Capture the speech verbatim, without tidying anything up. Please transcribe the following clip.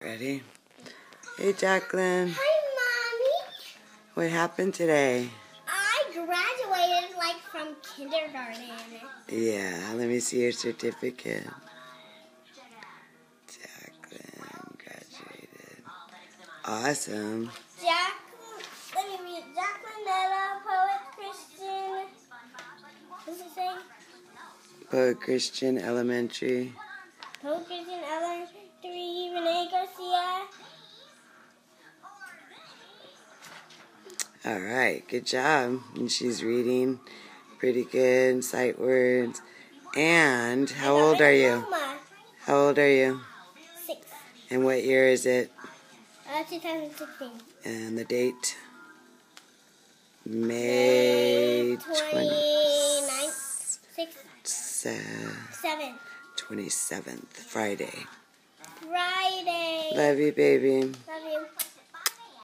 Ready? Hey, Jacqueline. Hi, Mommy. What happened today? I graduated, like, from kindergarten. Yeah, let me see your certificate. Jacqueline graduated. Awesome. Jacqueline, let me read. Jacqueline Netta, poet, Christian. What does it say? Poet Christian Elementary. Poet Christian Elementary, Renee Garcia. All right, good job. And she's reading pretty good, sight words. And how old are you? Diploma. How old are you? Six. And what year is it? Uh, twenty sixteen. And the date? May twenty-ninth. Six. twenty-seventh. Friday. Friday. Love you, baby.